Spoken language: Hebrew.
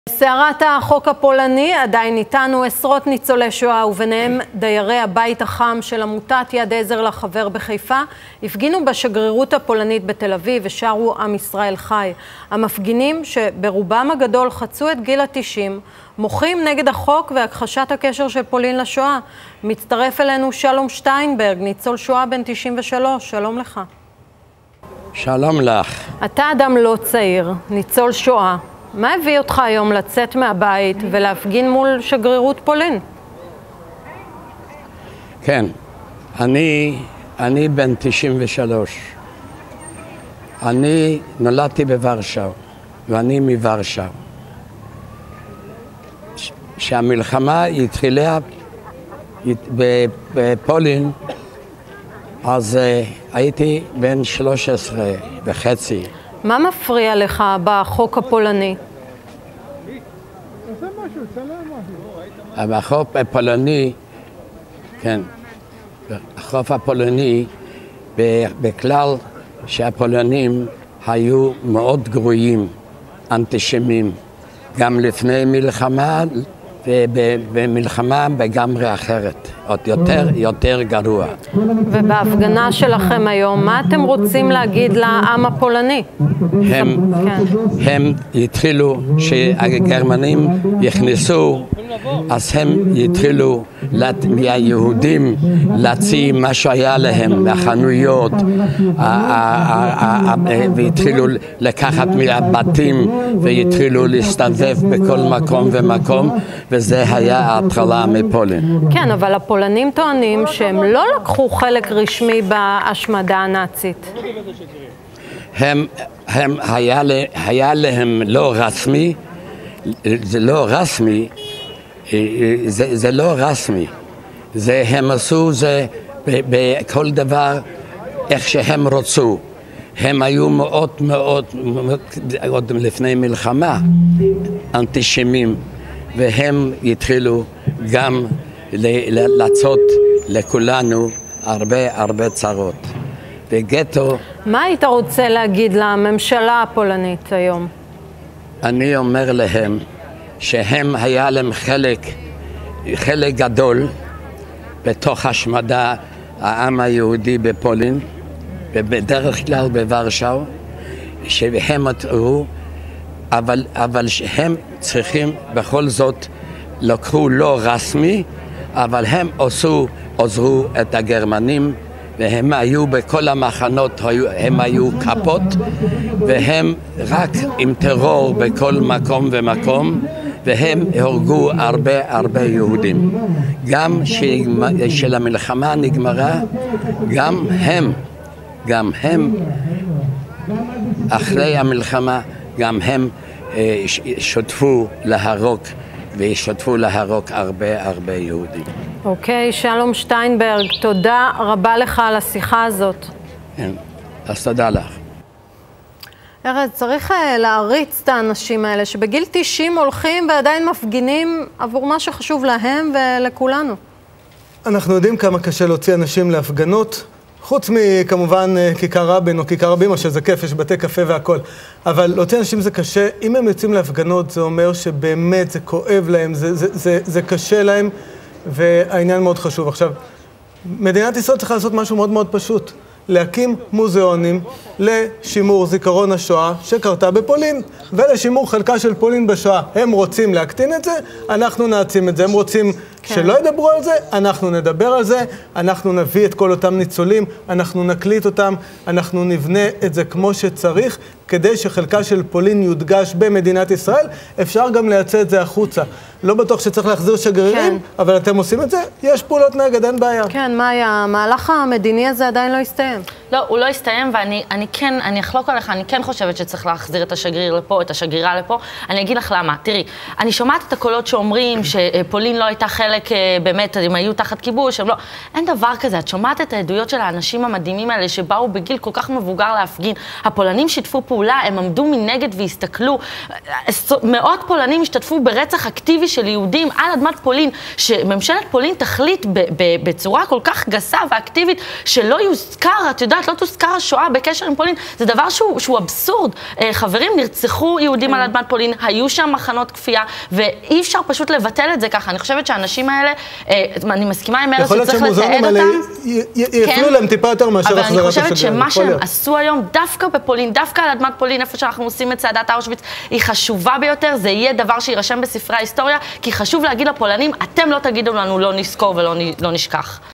סערת החוק הפולני עדיין איתנו עשרות ניצולי שואה וביניהם דיירי הבית החם של עמותת יד עזר לחבר בחיפה הפגינו בשגרירות הפולנית בתל אביב ושרו עם ישראל חי. המפגינים שברובם הגדול חצו את גיל ה-90 מוחים נגד החוק והכחשת הקשר של פולין לשואה. מצטרף אלינו שלום שטיינברג, ניצול שואה בן 93. שלום לך. שלום לך. אתה אדם לא צעיר, ניצול שואה. מה הביא אותך היום לצאת מהבית ולהפגין מול שגרירות פולין? כן, אני בן 93. אני נולדתי בוורשאו, ואני מוורשאו. כשהמלחמה התחילה בפולין, אז הייתי בן 13 וחצי. מה מפריע לך בחוק הפולני? החוק הפולני, כן, החוק הפולני, בכלל שהפולנים היו מאוד גרועים, אנטישמים, גם לפני מלחמה ובמלחמה לגמרי אחרת, עוד יותר גרוע. ובהפגנה שלכם היום, מה אתם רוצים להגיד לעם הפולני? הם התחילו, שהגרמנים יכנסו, אז הם התחילו מהיהודים להציע מה שהיה להם, מהחנויות, והתחילו לקחת מהבתים, והתחילו להסתובב בכל מקום ומקום, וזה היה ההתחלה מפולין. כן, אבל הפולנים טוענים שהם לא לקחו חלק רשמי בהשמדה הנאצית. היה להם לא רשמי, זה לא רשמי, זה לא רשמי. הם עשו זה בכל דבר איך שהם רצו. הם היו מאוד עוד לפני מלחמה אנטישמים, והם התחילו גם לעשות לכולנו הרבה צרות. בגטו... מה היית רוצה להגיד לממשלה הפולנית היום? אני אומר להם שהם היה להם חלק גדול בתוך השמדה העם היהודי בפולין, ובדרך כלל בוורשאו, שהם התראו, אבל שהם צריכים בכל זאת, לקחו לא רשמי, אבל הם עזרו את הגרמנים, והם היו בכל המחנות, הם היו כפות, והם רק עם טרור בכל מקום ומקום, והם הרגו הרבה יהודים. גם כשהמלחמה נגמרה, גם הם, אחרי המלחמה, גם הם שותפו להרוג, וישתפו להרוג הרבה יהודים. אוקיי, שלום שטיינברג, תודה רבה לך על השיחה הזאת. כן, אז תודה לך. ארז, צריך להריץ את האנשים האלה שבגיל 90 הולכים ועדיין מפגינים עבור מה שחשוב להם ולכולנו. אנחנו יודעים כמה קשה להוציא אנשים להפגנות, חוץ מכמובן כיכר רבין או כיכר הבימה, שזה כיף, יש בתי קפה והכל. אבל להוציא אנשים זה קשה. אם הם יוצאים להפגנות, זה אומר שבאמת זה כואב להם, זה קשה להם, והעניין מאוד חשוב. עכשיו, מדינת ישראל צריכה לעשות משהו מאוד פשוט. להקים מוזיאונים לשימור זיכרון השואה שקרתה בפולין, ולשימור חלקה של פולין בשואה. הם רוצים להקטין את זה, אנחנו נעצים את זה. הם רוצים שלא ידברו על זה, אנחנו נדבר על זה, אנחנו נביא את כל אותם ניצולים, אנחנו נקליט אותם, אנחנו נבנה את זה כמו שצריך, כדי שחלקה של פולין יודגש במדינת ישראל. אפשר גם לייצא את זה החוצה. לא בטוח שצריך להחזיר שגרירים, אבל אתם עושים את זה, יש פעולות נגד, אין בעיה. כן, מאיה, המהלך המדיני הזה עדיין לא הסתיים. לא, הוא לא הסתיים, ואני אחלוק עליך, אני כן חושבת שצריך להחזיר את השגריר לפה, את השגרירה לפה. אני אגיד לך למה. תראי, אני שומעת את הקולות שאומרים שפולין לא הייתה חלק, באמת, הם היו תחת כיבוש, הם לא... אין דבר כזה. את שומעת את העדויות של האנשים המדהימים האלה שבאו בגיל כל כך מבוגר להפגין. הפולנים שיתפו פעולה. פעולה, הם עמדו מנגד והסתכלו. מאות פולנים השתתפו ברצח אקטיבי של יהודים על אדמת פולין, שממשלת פולין תחליט בצורה כל כך גסה ואקטיבית, שלא יוזכר, את יודעת, לא תוזכר השואה בקשר עם פולין, זה דבר שהוא אבסורד. חברים, נרצחו יהודים על אדמת פולין, היו שם מחנות כפייה, ואי אפשר פשוט לבטל את זה ככה. אני חושבת שהאנשים האלה, אני מסכימה עם ארץ שצריך לתעד אותם. יפנו להם טיפה יותר מאשר החזרת השגרירות. אבל אני חושבת שמה שהם עשו היום, דווקא בפולין, דווקא על אדמת פולין, איפה שאנחנו עושים את צעדת אושוויץ, היא חשובה ביותר, זה יהיה דבר שירשם בספרי ההיסטוריה, כי חשוב להגיד לפולנים, אתם לא תגידו לנו לא נזכור ולא נשכח.